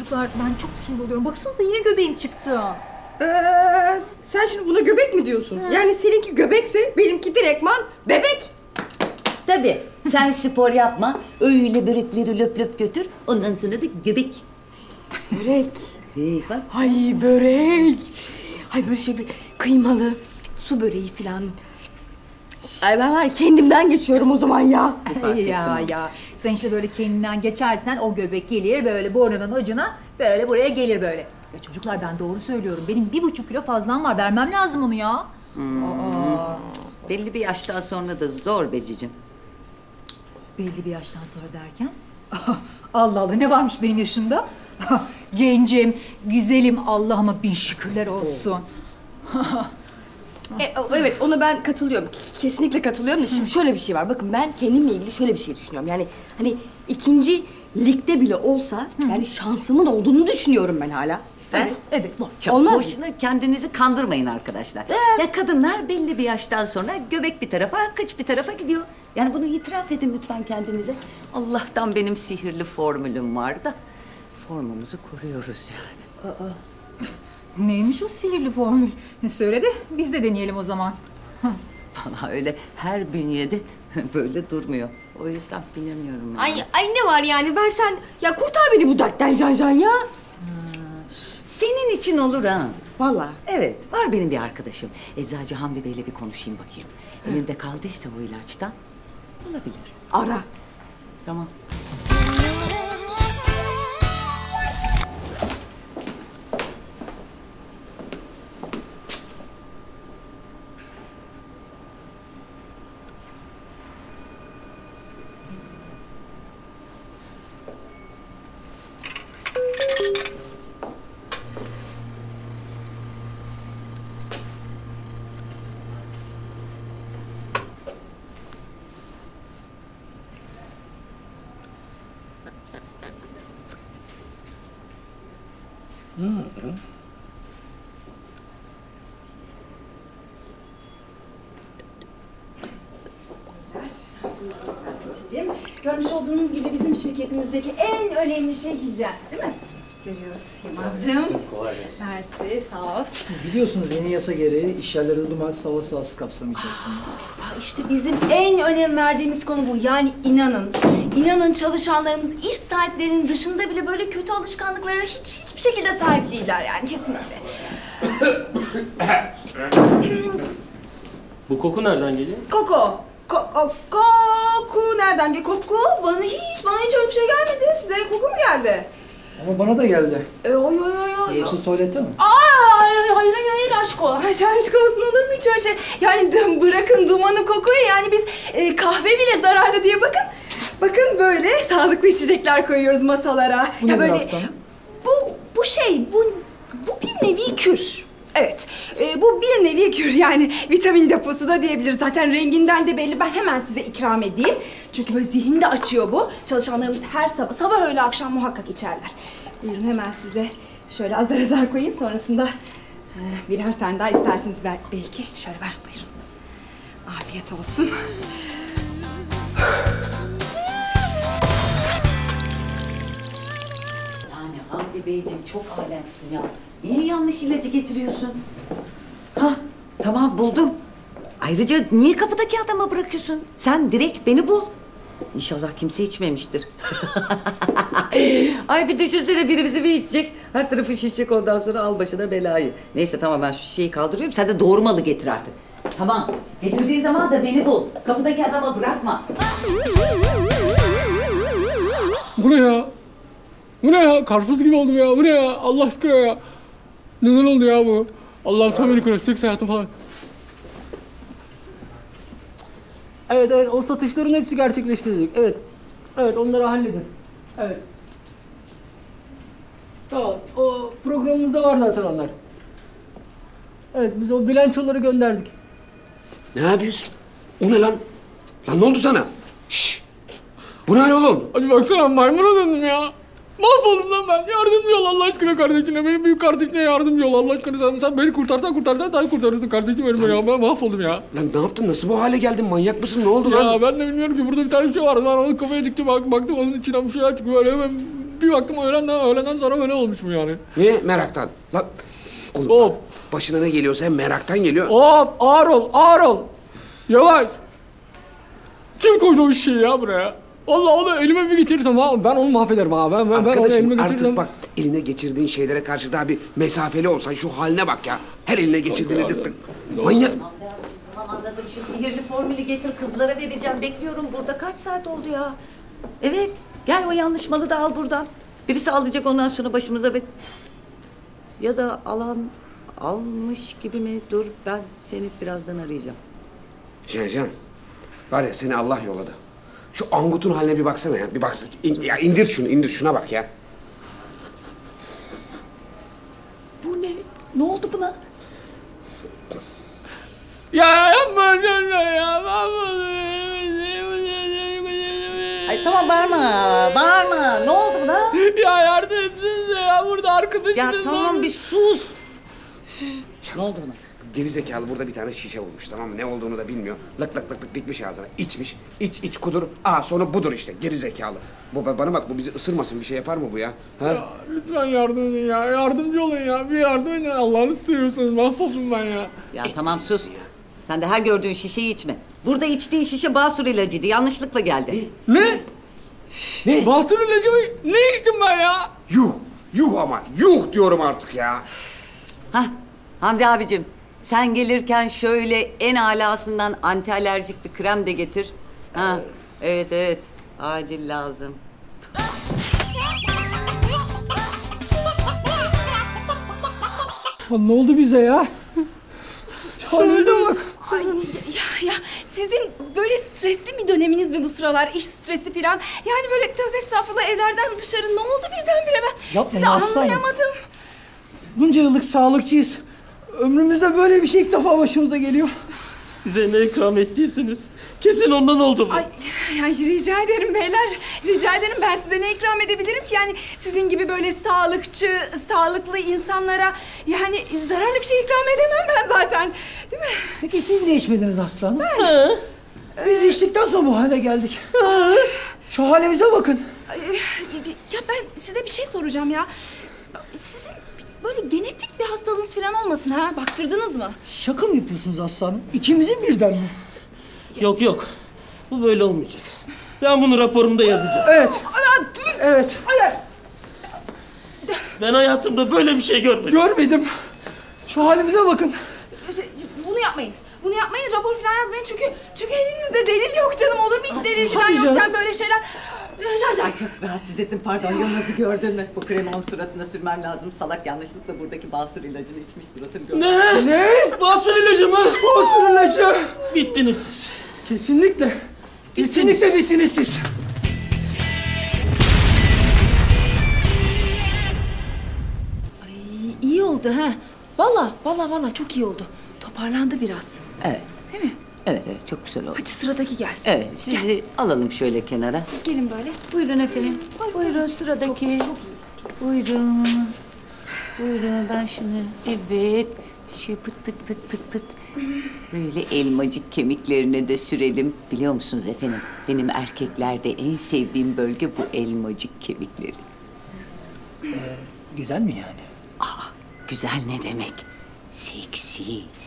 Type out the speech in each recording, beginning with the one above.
çocuklar ben çok sinir oluyorum. Baksanıza yine göbeğim çıktı. Sen şimdi buna göbek mi diyorsun? Yani seninki göbekse benimki direktman bebek. Tabii. Sen spor yapma. Öyle börekleri löp löp götür. Ondan sonra da göbek. Börek. Börek bak. Ay börek. Ay böyle şey bir kıymalı su böreği falan. Ay ben var kendimden geçiyorum o zaman ya. Ya sen işte böyle kendinden geçersen o göbek gelir böyle burnunun ucuna böyle buraya gelir böyle. Ya çocuklar ben doğru söylüyorum. Benim 1,5 kilo fazlam var. Vermem lazım onu ya. Belli bir yaştan sonra da zor be cicim. Belli bir yaştan sonra derken? Allah Allah ne varmış benim yaşımda? Gencim, güzelim Allah'ıma bin şükürler olsun. Evet ona ben katılıyorum. Kesinlikle katılıyorum da şimdi şöyle bir şey var. Bakın ben kendimle ilgili şöyle bir şey düşünüyorum. Yani hani ikinci ligde bile olsa yani şansımın olduğunu düşünüyorum ben hala. Evet. Olmaz mı? Boşuna kendinizi kandırmayın arkadaşlar. Ya kadınlar belli bir yaştan sonra göbek bir tarafa, kıç bir tarafa gidiyor. Yani bunu itiraf edin lütfen kendinize. Allah'tan benim sihirli formülüm var da formumuzu kuruyoruz yani. Neymiş o sihirli formül? Söyle de biz de deneyelim o zaman. Vallahi öyle her bünyede böyle durmuyor. O yüzden bilemiyorum yani. Ay ne var yani versen ya kurtar beni bu dertten Can ya. Senin için olur ha. Vallahi. Evet, var benim bir arkadaşım. Eczacı Hamdi Bey'le bir konuşayım bakayım. Elinde kaldıysa o ilaçtan olabilir. Ara. Tamam. Görmüş olduğunuz gibi bizim şirketimizdeki en önemli şey hijyen, değil mi? Görüyoruz Yılmaz'cığım. Kolay gelsin. Mersi, sağ ol. Biliyorsunuz yeni yasa gereği iş yerleri de dumansız hava sahası kapsamı içerisinde. İşte bizim en önem verdiğimiz konu bu. Yani inanın çalışanlarımız iş saatlerinin dışında bile böyle kötü alışkanlıklara hiçbir şekilde sahip değiller yani kesinlikle. Bu koku nereden geliyor? Koku nereden geliyor? Koku bana hiç öyle bir şey gelmedi. Size koku mu geldi? Ama bana da geldi. Oy. Yoksa tuvalette mi? Hayır aşk ol. Aşk olsun olur mu hiç öyle şey? Yani bırakın dumanı kokuyu yani biz kahve bile zararlı diye bakın böyle sağlıklı içecekler koyuyoruz masalara. Bu nedir aslanım? Bu bir nevi kür. Evet, bu bir nevi kür yani vitamin deposu da diyebiliriz. Zaten renginden de belli. Ben hemen size ikram edeyim. Çünkü böyle zihin de açıyor bu. Çalışanlarımız her sabah öğle akşam muhakkak içerler. Buyurun hemen size şöyle azar koyayım. Sonrasında birer tane daha istersiniz belki. Şöyle buyurun. Afiyet olsun. Yani Hamdi Beyciğim çok alemsin ya. Niye yanlış ilacı getiriyorsun? Tamam buldum. Ayrıca niye kapıdaki adama bırakıyorsun? Sen direkt beni bul. İnşallah kimse içmemiştir. Ay bir düşünsene biri bizi bir içecek. Her tarafı şişecek ondan sonra al başına belayı. Neyse tamam ben şu şişeyi kaldırıyorum. Sen de doğurmalı getir artık. Tamam. Getirdiği zaman da beni bul. Kapıdaki adama bırakma. Bu ne ya? Bu ne ya? Karpuz gibi oldum ya. Bu ne ya? Allah aşkına ya. Neden oldu ya bu? Allah'ım sen beni koru. Seks hayatım falan. Evet o satışların hepsi gerçekleştirdik. Evet onları halledin. Evet. Tamam o programımızda var zaten onlar. Evet biz o bilançoları gönderdik. Ne yapıyorsun? O ne lan? Lan ne oldu sana? Şşş! Bu ne hal oğlum? Hadi baksana maymuna döndüm ya. Mahvoldum lan ben. Yardımcı ol Allah aşkına kardeşine. Benim büyük kardeşine yardımcı ol Allah aşkına. Sen beni kurtarsan sen kurtarırsın kardeşim benim ya. Ben mahvoldum ya. Lan ne yaptın? Nasıl bu hale geldin? Manyak mısın? Ne oldu lan? Ya ben de bilmiyorum ki. Burada bir tane şey vardı. Ben onu kafaya diktim. Baktım onun içine bir şey çıktı. Böyle hemen Bir baktım öğlenden sonra böyle olmuş mu yani? Niye? Meraktan. Lan oğlum Hop. bak, başına ne geliyorsa hem meraktan geliyor. Hop ağır ol ağır ol. Yavaş. Kim koydu o şeyi ya buraya? Vallahi onu elime bir getirirsem ha, ben onu mahvederim ha. Ben onu Arkadaşım elime getirirsem. artık bak eline geçirdiğin şeylere karşı daha bir mesafeli olsan şu haline bak ya. Her eline geçirdiğini dık dık. Manyak. Tamam anladım. Şu sihirli formülü getir kızlara vereceğim. Bekliyorum burada. Kaç saat oldu ya? Evet. Gel o yanlış malı da al buradan. Birisi alacak ondan sonra başımıza ya da alan almış gibi mi? Dur ben seni birazdan arayacağım. Can, var ya seni Allah yolladı. Şu angutun haline bir baksana ya. Bir baksana. Ya indir şunu, indir şuna bak ya. Bu ne? Ne oldu buna? Ya yapma ya. Ay tamam bağırma. Ne oldu buna? Ya yardım etsinize ya burada arkadaşınız Ya tamam olmuş. bir sus. Ne oldu buna? Gerizekalı burada bir tane şişe bulmuş, tamam mı? Ne olduğunu da bilmiyor. Lık lık lık lık dikmiş ağzına. İçmiş. İç kudur. Sonu budur işte. Gerizekalı. Bana bak, bu bizi ısırmasın. Bir şey yapar mı bu ya? Ha? Ya lütfen yardım edin ya. Yardımcı olun ya. Bir yardım edin. Allah'ını seviyorsanız mahvoldum ben ya. Ya tamam sus. Sen de her gördüğün şişeyi içme. Burada içtiğin şişe basur ilacıydı. Yanlışlıkla geldi. Ne? Basur ilacı mı? Ne içtim ben ya? Yuh ama. Yuh diyorum artık ya. Hah Hamdi abicim. Sen gelirken şöyle en alasından anti alerjik bir krem de getir. Ha, evet. Acil lazım. Ne oldu bize ya? Halimize bak. Ay ya sizin böyle stresli bir döneminiz mi bu sıralar? İş stresi falan. Yani böyle tövbe estağfurullah evlerden dışarı ne oldu birdenbire ben Yapma sizi aslanım. anlayamadım. Bunca yıllık sağlıkçıyız. Ömrümüzde böyle bir şey ilk defa başımıza geliyor. Bize ne ikram ettiyseniz kesin ondan oldu bu. Ay yani rica ederim beyler. Rica ederim ben size ne ikram edebilirim ki? Yani sizin gibi böyle sağlıklı insanlara yani zararlı bir şey ikram edemem ben zaten. Değil mi? Peki siz ne içmediniz aslanım? Biz içtikten sonra bu hale geldik. Şu halimize bakın. Ya ben size bir şey soracağım ya. Sizin böyle genetik bir hastalığınız falan olmasın ha? Baktırdınız mı? Şaka mı yapıyorsunuz aslanım? İkimizin birden mi? Yok. Bu böyle olmayacak. Ben bunu raporumda yazacağım. Evet. Evet. Ben hayatımda böyle bir şey görmedim. Görmedim. Şu halimize bakın. Bunu yapmayın. Bunu yapmayın, rapor falan yazmayın çünkü elinizde delil yok canım. Olur mu hiç delil falan Hadi canım. yokken böyle şeyler? Ay çok rahatsız ettim pardon. Yılmaz'ı gördün mü? Bu kremi onun suratına sürmem lazım. Salak yanlışlıkla buradaki basur ilacını içmiş suratını gördüm. Ne? Basur ilacı mı? Basur ilacı. Bittiniz siz. Kesinlikle. Kesinlikle bittiniz siz. İyi oldu ha. Vallahi çok iyi oldu. Toparlandı biraz. Evet. Değil mi? Evet çok güzel oldu. Hadi sıradaki gelsin. Evet sizi alalım şöyle kenara. Siz gelin böyle. Buyurun efendim. Buyurun sıradaki. Buyurun. Buyurun ben şunları. Evet. Şöyle pıt. Böyle elmacık kemiklerine de sürelim. Biliyor musunuz efendim? Benim erkeklerde en sevdiğim bölge bu elmacık kemikleri. Güzel mi yani? Güzel ne demek? Seksi.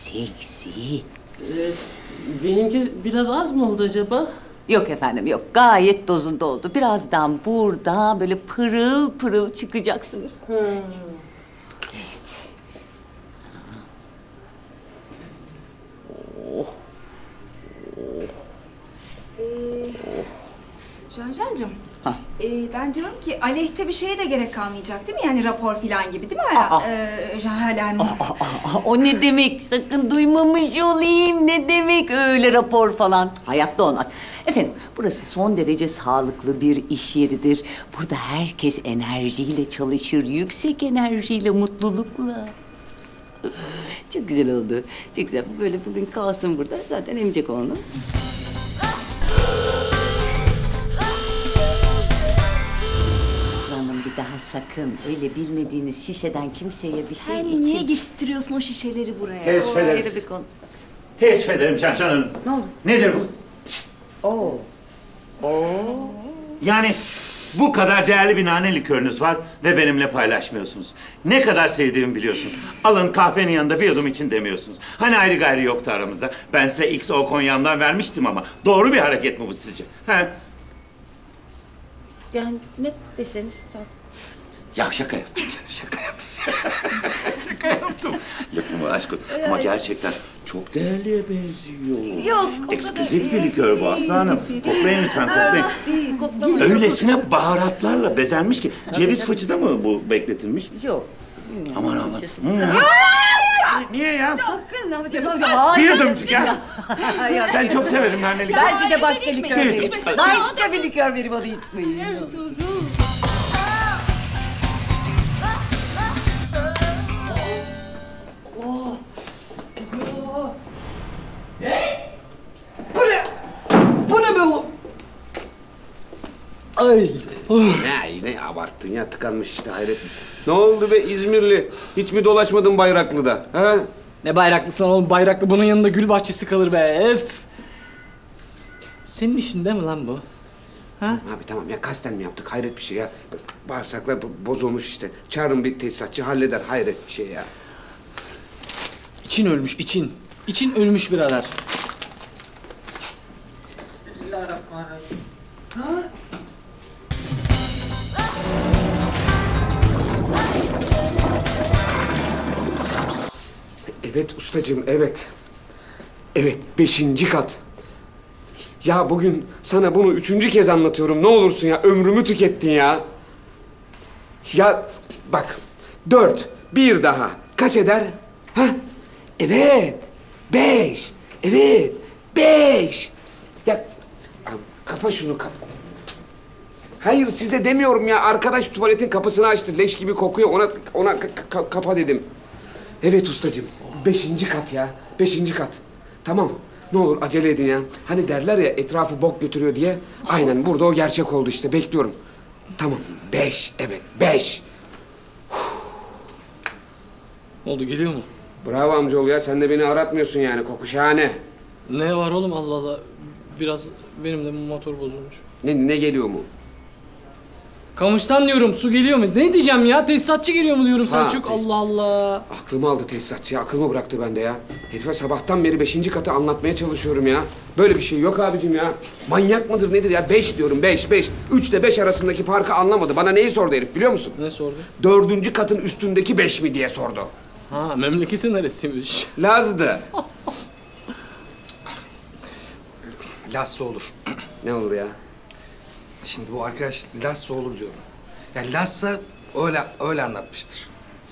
Benimki biraz az mı oldu acaba? Yok efendim yok. Gayet dozunda oldu. Birazdan burada böyle pırıl pırıl çıkacaksınız. Cancancığım. Hah. Ben diyorum ki aleyhte bir şeye de gerek kalmayacak değil mi? Yani rapor falan gibi değil mi? Halen. O ne demek? Sakın duymamış olayım. Ne demek öyle rapor falan? Hayatta olmaz. Efendim burası son derece sağlıklı bir iş yeridir. Burada herkes enerjiyle çalışır. Yüksek enerjiyle, mutlulukla. Çok güzel oldu. Çok güzel. Böyle bugün kalsın burada. Zaten emecek onu. Aslanım bir daha sakın öyle bilmediğiniz şişeden kimseye bir şey Sen için... niye getirtiyorsun o şişeleri buraya? Teessüf ederim. Ayrı bir konu. Teessüf ederim Cancan Hanım. Ne oldu? Nedir bu? Oo. Yani Bu kadar değerli bir nane likörünüz var ve benimle paylaşmıyorsunuz. Ne kadar sevdiğimi biliyorsunuz. Alın kahvenin yanında bir yudum için demiyorsunuz. Hani ayrı gayrı yoktu aramızda. Ben size XO Konya'mdan vermiştim ama. Doğru bir hareket mi bu sizce? He? Yani ne deseniz Ya şaka yaptım canım, şaka yaptım. Şaka yaptım. Lafımı aşk olsun. Ama gerçekten çok değerliye benziyor. Yok, o Eksküzit bir likör bu aslanım. Koklayın lütfen, koklayın. değil, koklama. Öylesine baharatlarla bezenmiş ki. Ceviz fıçıda mı bu bekletilmiş? Yok. Aman aman. Niye ya? Sakın ne yapacağım? Bir yudumcuk ya. Ben çok severim naneli. Ben size başka likör Bir vereyim. yudumcuk. Başka bir likör vereyim, onu içmeyin. Bu ne be oğlum? Ay. Ne abarttın ya, tıkanmış işte, hayret. Ne oldu be İzmirli? Hiç mi dolaşmadın Bayraklı'da? Ha? Ne bayraklısı lan oğlum? Bayraklı bunun yanında gül bahçesi kalır be. Ef. Senin işin değil mi lan bu? Abi tamam ya, kasten mi yaptık? Hayret bir şey ya. Bağırsaklar bozulmuş işte. Çağırın bir tesisatçı, halleder. Hayret bir şey ya. İçin ölmüş, için. İçin ölmüş birader. Evet ustacığım, evet. Evet, 5. kat. Ya bugün sana bunu 3. kez anlatıyorum. Ne olursun ya, ömrümü tükettin ya. Ya bak, 4, bir daha. Kaç eder? Ha? Evet, 5. Evet, 5. Ya kapa şunu, kapa. Hayır, size demiyorum ya. Arkadaş tuvaletin kapısını açtı. Leş gibi kokuyor. Ona kapa dedim. Evet ustacığım. 5. kat ya. 5. kat. Tamam. Ne olur acele edin ya. Hani derler ya, etrafı bok götürüyor diye. Aynen burada o gerçek oldu işte. Bekliyorum. Tamam. 5. Evet. 5. Ne oldu, geliyor mu? Bravo amcaoğlu ya. Sen de beni aratmıyorsun yani. Koku şahane. Ne var oğlum, Allah Allah. Biraz benim de motor bozulmuş. Ne geliyor mu? Kamıştan diyorum, su geliyor mu? Ne diyeceğim ya? Tesisatçı geliyor mu diyorum Selçuk? tesis- Allah Allah. Aklımı aldı tesisatçı ya. Aklımı bıraktı bende ya. Herife sabahtan beri 5. katı anlatmaya çalışıyorum ya. Böyle bir şey yok abicim ya. Manyak mıdır nedir ya? 5 diyorum, 5, 5. 3 ile 5 arasındaki farkı anlamadı. Bana neyi sordu herif biliyor musun? Ne sordu? 4. katın üstündeki 5 mi diye sordu. Ha, memleketi neresiymiş? Laz'dı. Lassa olur. Ne olur ya? Şimdi bu arkadaş Lassa olur diyorum. Yani Lassa öyle anlatmıştır.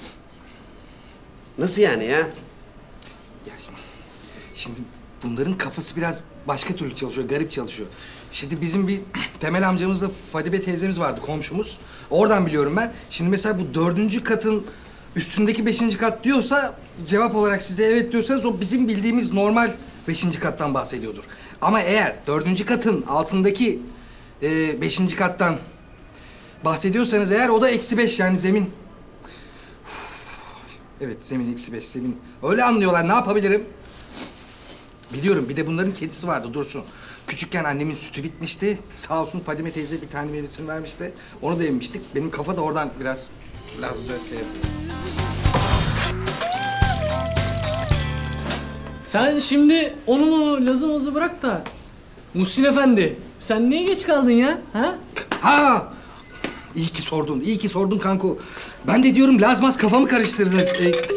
Nasıl yani ya? Ya şimdi bunların kafası biraz başka türlü çalışıyor, garip çalışıyor. Şimdi bizim bir Temel amcamızla Fadime teyzemiz vardı, komşumuz. Oradan biliyorum ben. Şimdi mesela bu 4. katın üstündeki 5. kat diyorsa, cevap olarak siz de evet diyorsanız, o bizim bildiğimiz normal 5. kattan bahsediyordur. Ama eğer 4. katın altındaki 5. kattan bahsediyorsanız eğer, o da -5 yani zemin. Evet, zemin -5, zemin. Öyle anlıyorlar, ne yapabilirim? Biliyorum, bir de bunların kedisi vardı, Dursun. Küçükken annemin sütü bitmişti. Sağ olsun Fadime teyze bir tane meyvesini vermişti. Onu da emmiştik. Benim kafa da oradan birazca şey yapıyor. Sen şimdi onu lazımızı bırak da Muhsin Efendi, sen niye geç kaldın ya? Ha? Ha! İyi ki sordun kanku. Ben de diyorum Lazmaz kafamı karıştırdınız.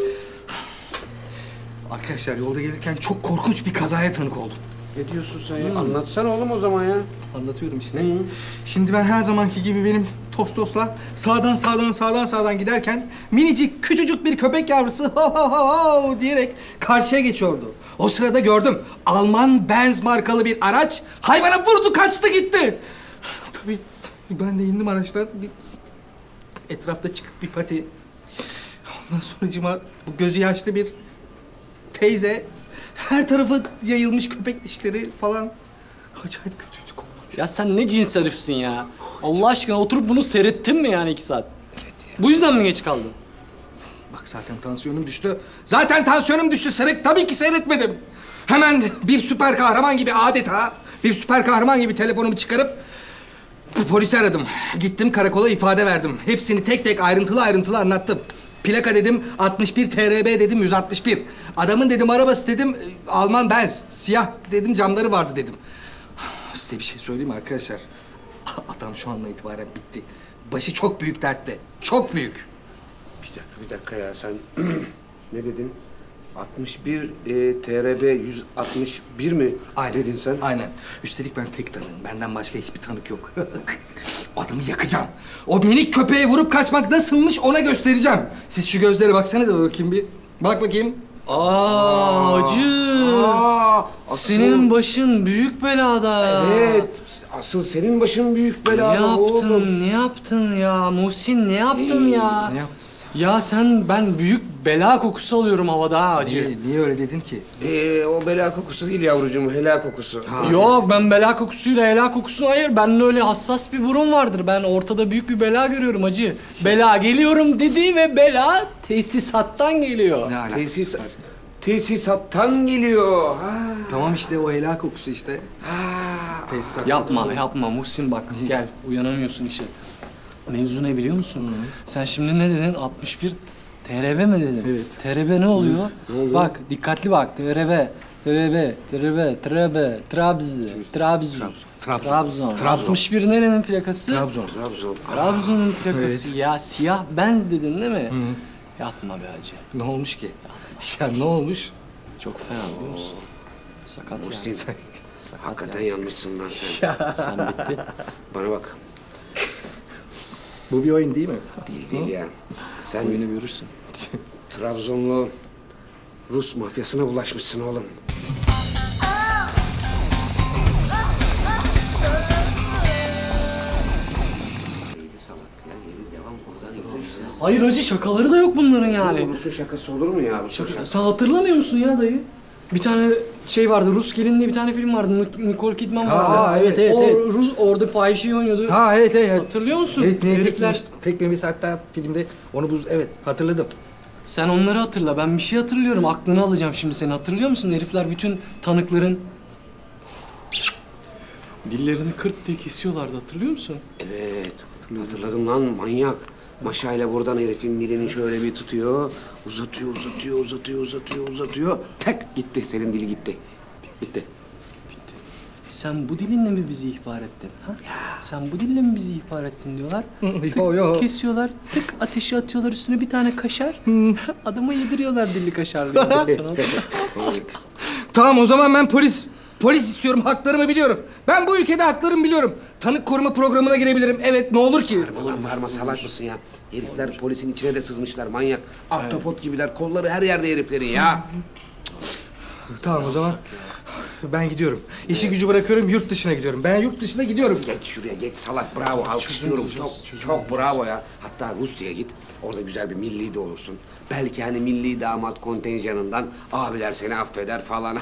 Arkadaşlar yolda gelirken çok korkunç bir kazaya tanık oldum. Ne diyorsun sen ya? Anlatsana oğlum o zaman ya. Anlatıyorum işte. Şimdi ben her zamanki gibi benim Tostos'la sağdan giderken minicik küçücük bir köpek yavrusu ho ho ho ho diyerek karşıya geçiyordu. O sırada gördüm, Alman Benz markalı bir araç hayvana vurdu, kaçtı gitti. Tabii ben de indim araçtan, bir etrafta çıkıp bir pati. Ondan sonracığıma bu gözü yaşlı bir teyze, her tarafı yayılmış köpek dişleri falan. Acayip kötüydü, korkunç. Ya sen ne cins herifsin ya? Allah aşkına oturup bunu seyrettin mi yani 2 saat? Evet ya. Bu yüzden mi geç kaldın? Bak zaten tansiyonum düştü. Tabii ki seyretmedim. Hemen bir süper kahraman gibi telefonumu çıkarıp Polisi aradım. Gittim karakola ifade verdim. Hepsini tek tek ayrıntılı anlattım. Plaka dedim 61 TRB dedim 161. Adamın dedim arabası dedim Alman Benz. Siyah dedim camları vardı dedim. Size bir şey söyleyeyim mi arkadaşlar? Adam şu andan itibaren bitti. Başı çok büyük dertte. Çok büyük. Bir dakika ya sen ne dedin? 61 TRB 161 mi dedin sen? Aynen. Üstelik ben tek tanığım. Benden başka hiçbir tanık yok. Adamı yakacağım. O minik köpeğe vurup kaçmak nasılmış ona göstereceğim. Siz şu gözlere baksanıza bakayım bir. Bak bakayım. Hacı. Senin başın büyük belada. Evet. Asıl senin başın büyük Ne belada yaptın? oğlum. Ne yaptın ya? Muhsin ne yaptın ya? Ne yaptın? Ya ben büyük bela kokusu alıyorum havada ha hacı. Niye öyle dedin ki? O bela kokusu değil yavrucuğum, helal kokusu. Yok ben bela kokusuyla helal kokusuna hayır. Bende öyle hassas bir burun vardır. Ben ortada büyük bir bela görüyorum hacı. Bela geliyorum dedi ve bela tesisattan geliyor. Ne alakası var? Tesisattan geliyor. Ha. Tamam işte o helal kokusu işte. Tesisat Yapma Muhsin bak gel uyanamıyorsun işe. Mevzu ne biliyor musun? Sen şimdi ne dedin? 61 TRB mi dedin? Evet. TRB ne oluyor? Bak dikkatli bak. TRB, Trabzon. 61 nerenin plakası? Trabzon. Trabzon'un plakası ya. Siyah Benz dedin değil mi? Yapma be hacı. Ne olmuş ki? Ya ne olmuş? Çok fena biliyor musun? Sakat Muhsin, yani. sen Sakat hakikaten yani. yanmışsın lan sen. Sen bitti. Bana bak. Bu bir oyun değil mi? Değil ya. Sen Oyunu görürsün. Trabzonlu Rus mafyasına bulaşmışsın oğlum. Yedi salak ya, yedi devam buradan gidiyor. Hayır hacı şakaları da yok bunların yani. Rus'un şakası olur mu ya? Rus'un şakası. Sen hatırlamıyor musun ya dayı? Bir tane şey vardı, Rus Gelin diye bir tane film vardı. Nicole Kidman vardı. evet. Orada fahişeyi oynuyordu. Evet. Hatırlıyor musun? Evet, Herifler. tek memesi hatta filmde onu evet hatırladım. Sen onları hatırla. Ben bir şey hatırlıyorum. Aklını alacağım şimdi seni. Hatırlıyor musun? Herifler bütün tanıkların dillerini kırt diye kesiyorlardı. Hatırlıyor musun? Evet, hatırladım lan manyak. Maşayla buradan herifin dilini şöyle bir tutuyor. Uzatıyor. Tak gitti, senin dili gitti. Bitti. Sen bu dilinle mi bizi ihbar ettin? Ha? Sen bu dille mi bizi ihbar ettin diyorlar. Tık, Yo. kesiyorlar. Tık ateşi atıyorlar üstüne bir tane kaşar. Adama yediriyorlar dilli kaşarlı. Tamam o zaman ben polis istiyorum. Haklarımı biliyorum. Ben bu ülkede haklarımı biliyorum. Tanık koruma programına girebilirim. Evet ne olur ki? Bağırma salak mısın ya? Herifler polisin içine de sızmışlar manyak. Ahtapot gibiler, kolları her yerde heriflerin ya. Tamam o zaman ben gidiyorum. İşi gücü bırakıyorum, yurt dışına gidiyorum. Ben yurt dışına gidiyorum. Geç şuraya geç salak, bravo, alkışlıyorum. Çok bravo ya. Hatta Rusya'ya git, orada güzel bir milli de olursun. Belki hani milli damat kontenjanından abiler seni affeder falan.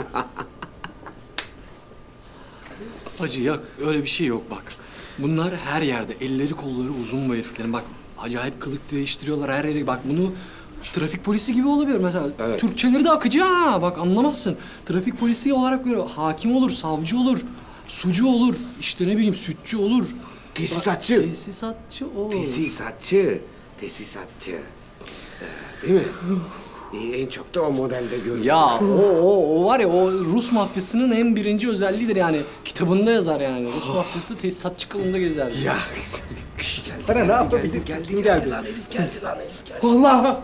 Hacı ya öyle bir şey yok bak. Bunlar her yerde. Elleri kolları uzun bu heriflerin. Bak acayip kılık değiştiriyorlar her yere. Bak bunu trafik polisi gibi olabilir mesela. Evet. Türkçeleri de akıcı ha. Bak anlamazsın. Trafik polisi olarak görüyor. Hakim olur, savcı olur, sucu olur. İşte ne bileyim sütçü olur. Tesisatçı. Tesisatçı olur. Tesisatçı. Değil mi? En çok da o modelde görüyorum. Ya o var ya o Rus mafyasının en birinci özelliğidir yani. Kitabında yazar yani. Rus mafyası tesisatçı kılığında gezer. Ya. Bana ne yaptı? Geldi lan herif geldi. Allah!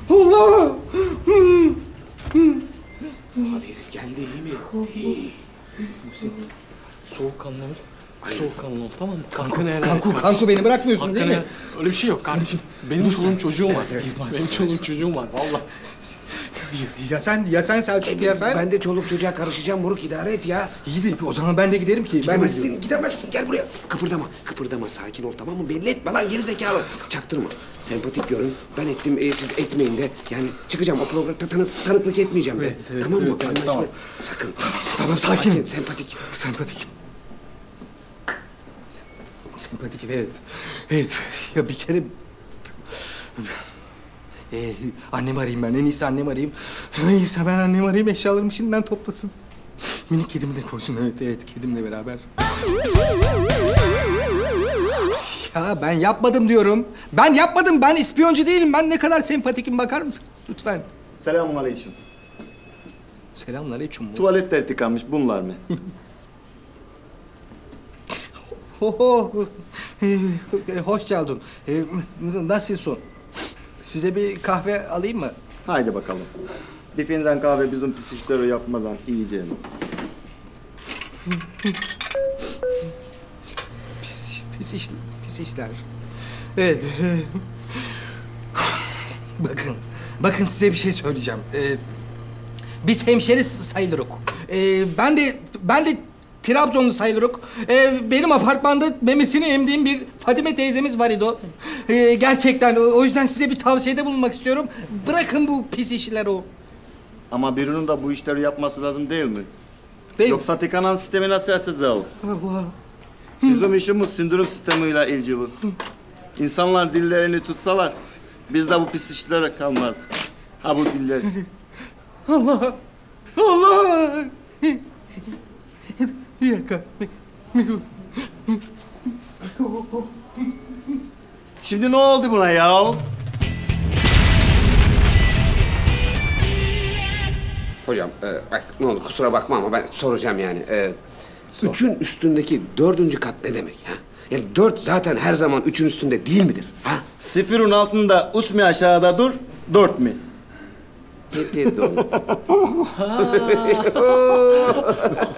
Abi herif geldi iyi mi? Soğukkanlı ol. Soğukkanlı ol tamam mı? Hakkını helal et. Kanku beni bırakmıyorsun değil mi? Hakkını öyle bir şey yok kardeşim. Benim çoluğum çocuğum var. Benim çoluğum çocuğum var vallahi. Ya sen Selçuk ya sen. Ben de çoluk çocuğa karışacağım moruk idare et ya. İyi de o zaman ben de giderim ki. Gidemezsin. Gel buraya. Kıpırdama. Sakin ol tamam mı? Belli etme lan geri zekalı. Çaktırma. Sempatik görün. Ben ettim, siz etmeyin de. Yani çıkacağım o programda tanıklık etmeyeceğim de. Evet, tamam mı? evet, Anlaşma. tamam. Sakın. Tamam sakin. Sempatik. Sempatik evet. Evet. Ya bir kere... annemi arayayım ben. En iyisi annemi arayayım. Ben annemi arayayım. Eşyalarımı şimdiden toplasın. Minik kedimi de koysun. Evet. Kedimle beraber. Ya ben yapmadım diyorum. Ben yapmadım. Ben ispiyoncu değilim. Ben ne kadar sempatikim bakar mısınız lütfen? Selamünaleyküm. Selamünaleyküm. Tuvaletler tıkanmış, bunlar mı? Oho. Hoş geldin. Nasılsın? Size bir kahve alayım mı? Haydi bakalım. Bir fincan kahve bizim pis işleri yapmadan iyice. Pis işler. Evet. Bakın size bir şey söyleyeceğim. Biz hemşeri sayılırız. Ben de Trabzonlu sayılırız. Benim apartmanda memesini emdiğim bir Fadime teyzemiz var idi o. Gerçekten o yüzden size bir tavsiyede bulunmak istiyorum. Bırakın bu pis işler o. Ama birinin de bu işleri yapması lazım değil mi? Değil mi? Yoksa tıkanan sistemi nasıl açacağız? Allah. Bizim işimiz sindirim sistemiyle ilgili. İnsanlar dillerini tutsalar, biz de bu pis işlere kalmardık. Ha bu diller. Allah. Allah. Bir dakika. Şimdi ne oldu buna ya? Hocam bak ne olur kusura bakma ama ben soracağım yani. Üçün üstündeki 4. kat ne demek ha? Yani 4 zaten her zaman 3'ün üstünde değil midir? Ha? Sıfırın altında 3 mü aşağıda dur, 4 mü? Ne dedi oğlum?